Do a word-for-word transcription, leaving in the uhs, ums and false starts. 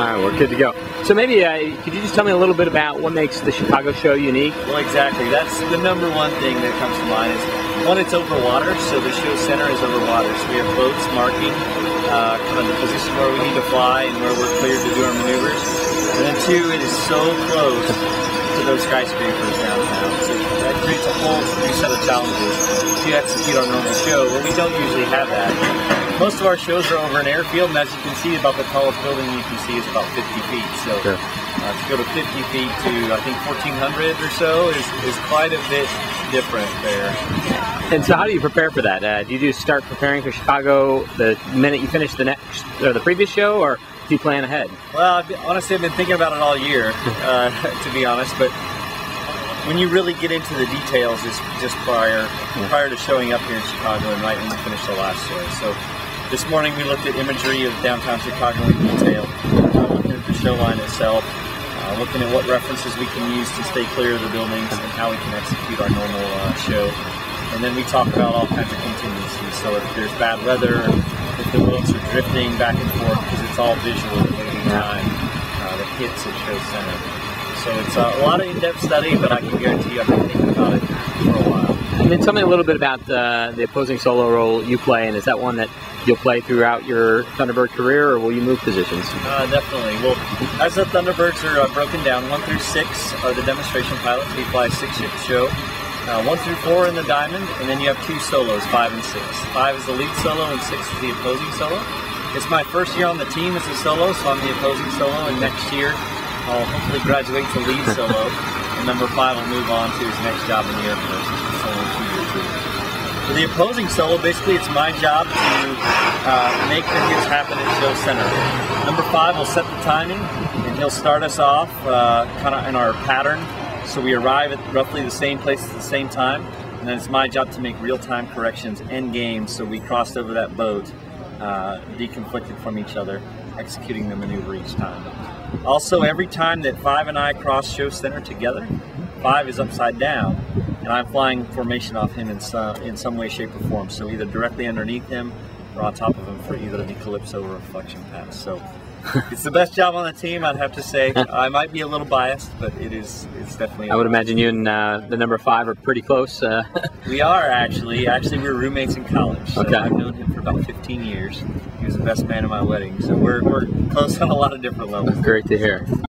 right, we're good to go. So maybe, uh, could you just tell me a little bit about what makes the Chicago show unique? Well, exactly. That's the number one thing that comes to mind is, one, it's over water, so the show center is over water. So we have boats marking uh, kind of the position where we need to fly and where we're cleared to do our maneuvers. And then two, it is so close to those skyscrapers downtown. So that creates a whole new set of challenges to execute our normal show, but we don't usually have that. Most of our shows are over an airfield, and as you can see, about the tallest building you can see is about fifty feet. So sure. uh, to go to fifty feet to, I think, fourteen hundred or so is, is quite a bit different there. And so how do you prepare for that? Uh, do you just start preparing for Chicago the minute you finish the next or the previous show, or do you plan ahead? Well, honestly, I've been thinking about it all year, uh, to be honest, but when you really get into the details, it's just prior, prior to showing up here in Chicago and right when we finish the last show. So this morning we looked at imagery of downtown Chicago in detail, uh, looking at the show line itself, uh, looking at what references we can use to stay clear of the buildings and how we can execute our normal uh, show. And then we talk about all kinds of contingencies. So if there's bad weather, if the boats are drifting back and forth, because it's all visual at any time uh, that hits at show center. So it's uh, a lot of in-depth study, but I can guarantee you I've been thinking about it for a while. And then tell me a little bit about uh, the opposing solo role you play, and is that one that you'll play throughout your Thunderbird career, or will you move positions? Uh, definitely. Well, as the Thunderbirds are uh, broken down, one through six are the demonstration pilots. We fly a six-shift show. Uh, one through four in the Diamond, and then you have two solos, five and six. Five is the lead solo, and six is the opposing solo. It's my first year on the team as a solo, so I'm the opposing solo, and next year I'll hopefully graduate to lead solo, and number five will move on to his next job in the Air Force, which is solo two years too. For the opposing solo, basically it's my job to uh, make the hits happen at show center. Number five will set the timing, and he'll start us off uh, kind of in our pattern. So we arrive at roughly the same place at the same time, and then it's my job to make real-time corrections end game, so we crossed over that boat, uh, deconflicted from each other, executing the maneuver each time. Also, every time that five and I cross show center together, five is upside down, and I'm flying formation off him in some, in some way, shape, or form. So either directly underneath him or on top of him for either the calypso or reflection pass. So it's the best job on the team, I'd have to say. I might be a little biased, but it is it's definitely. I would imagine you and uh, the number five are pretty close. Uh. We are actually. Actually, we were roommates in college. So okay. I've known him for about fifteen years. He was the best man at my wedding. So we're, we're close on a lot of different levels. Great to hear.